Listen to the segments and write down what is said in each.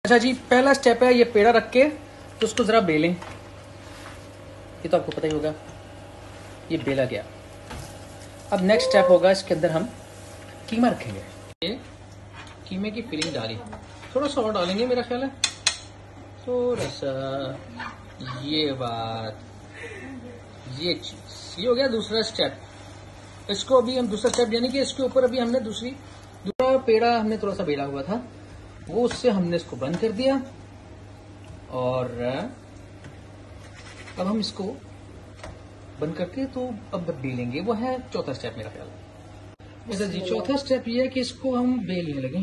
अच्छा जी, पहला स्टेप है ये पेड़ा रख के तो उसको ज़रा बेलें। ये तो आपको पता ही होगा, ये बेला गया। अब नेक्स्ट स्टेप होगा, इसके अंदर हम कीमा रखेंगे। ये कीमे की फिलिंग डाली, थोड़ा सा और डालेंगे मेरा ख्याल है, थोड़ा सा। ये बात, ये चीज़, ये हो गया दूसरा स्टेप। इसको अभी हम दूसरा स्टेप यानी कि इसके ऊपर अभी हमने दूसरा पेड़ा हमने थोड़ा सा बेला हुआ था, वो उससे हमने इसको बंद कर दिया। और अब हम इसको बंद करके तो अब बेलेंगे, वो है चौथा स्टेप मेरा ख्याल है। अच्छा जी, चौथा स्टेप ये है कि इसको हम बेलने लगे।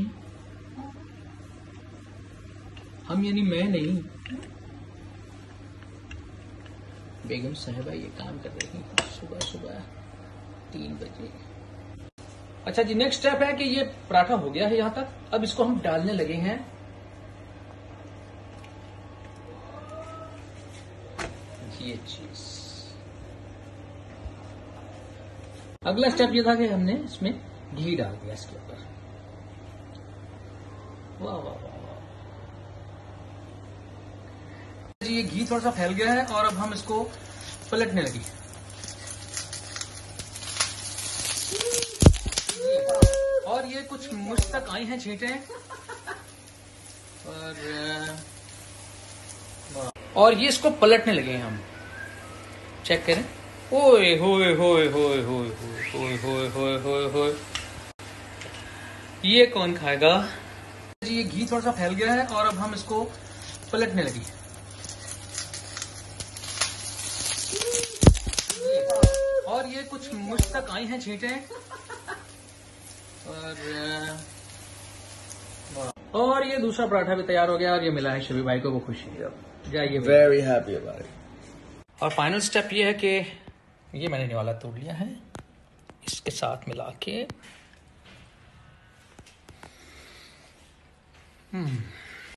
हम यानी मैं नहीं, बेगम साहिबा ये काम कर रही थी सुबह सुबह 3 बजे। अच्छा जी, नेक्स्ट स्टेप है कि ये पराठा हो गया है यहां तक। अब इसको हम डालने लगे हैं ये चीज। अगला स्टेप ये था कि हमने इसमें घी डाल दिया इसके ऊपर। वाह वाह वाह वाह जी, ये घी थोड़ा सा फैल गया है और अब हम इसको पलटने लगे। और ये कुछ मुझ तक आई हैं छींटें और ये इसको पलटने लगे हैं हम। चेक करें, ओए होए होए होए होए होए होए होए होए होए, ये कौन खाएगा जी। ये घी थोड़ा सा फैल गया है और अब हम इसको पलटने लगे। और ये कुछ मुझ तक आई हैं छींटें और ये दूसरा पराठा भी तैयार हो गया और ये मिला है शबी भाई को, वो खुशी है। जाइए, वेरी हैप्पी अबाउट इट। और फाइनल स्टेप ये है कि ये मैंने निवाला तोड़ लिया है, इसके साथ मिला के